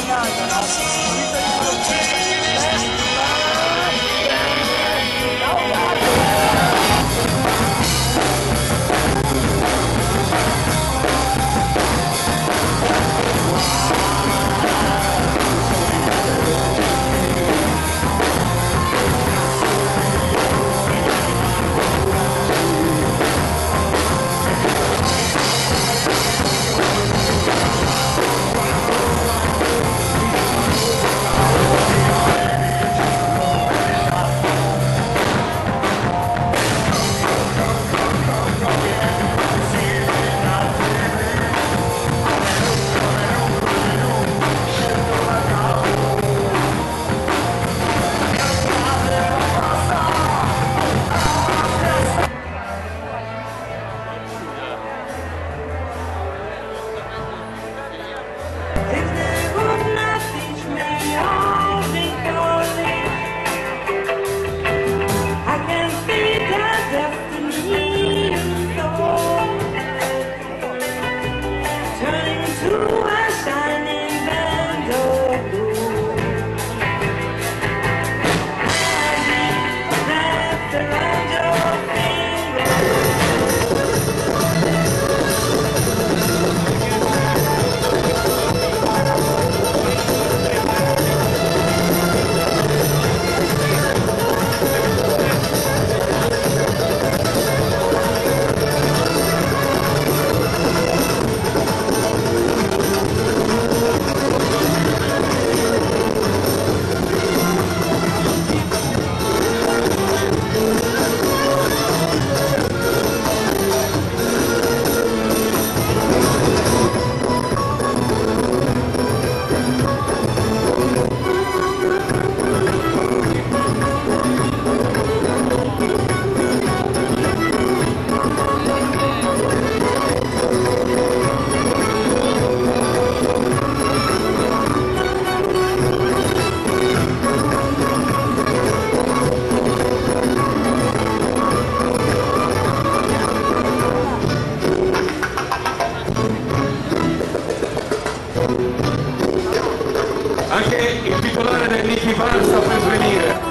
Anche il titolare del Nicky Van sta per venire.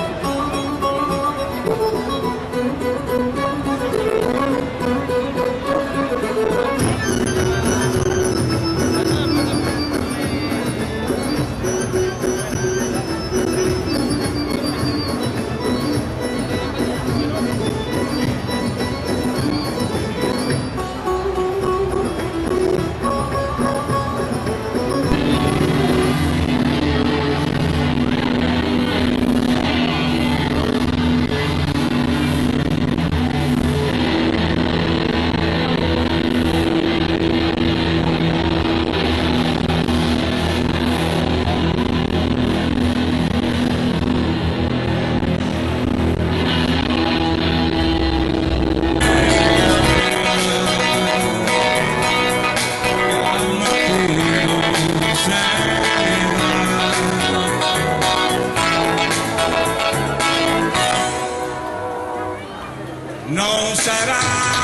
Non sarà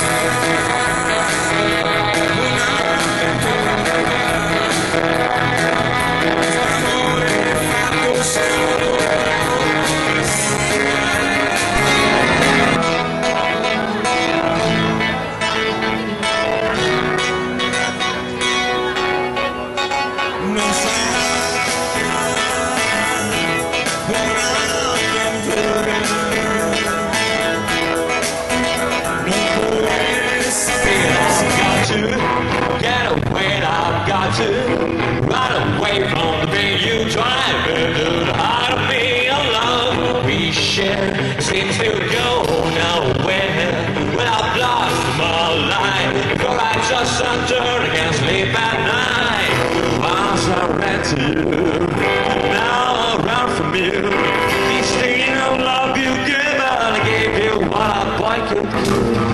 right away from the way you drive into the heart of me alone. We share seems to go nowhere. Well, I've lost my life, for I just turn and can't sleep at night. Once I ran to you, now I run from you. This thing of love you give, I gave you what I like you to.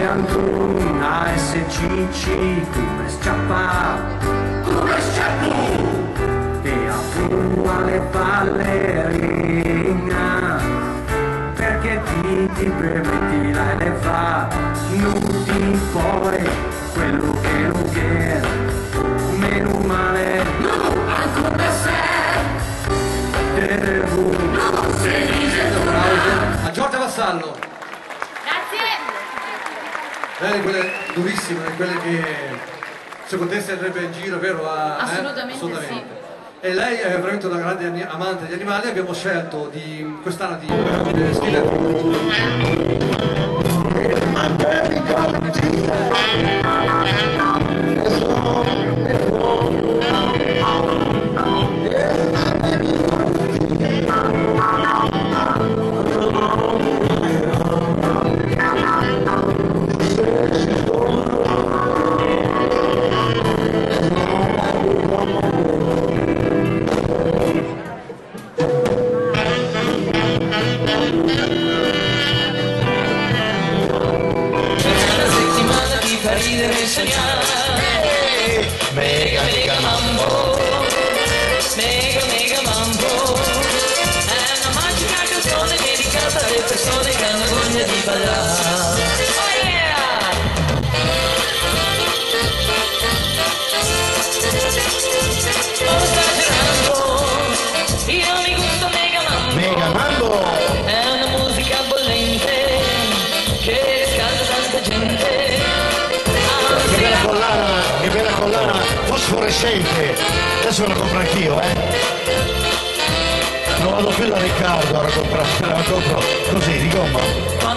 Cancun, ASCC, come scappa, e a Pua le ballerina, perché ti permetti la le fa, nudi poi quello che meno male, ancora sei, A Giorgia Vassallo. Grazie. Lei quelle durissime, quelle che secondo te si andrebbe in giro, vero? Assolutamente sì. E lei è veramente una grande amante degli animali. Abbiamo scelto quest'anno di scrivere Mega mambo, mega mambo, è una magica canzone dedicata alle persone che hanno voglia di ballare. Oh yeah! Oh, sta girando, io mi gusto mega mambo. Mega mambo! È una musica bollente che riscalda tanta gente. Che bella collana fosforescente, adesso la compro anch'io, non vado più da Riccardo a comprare, la compro così di gomma.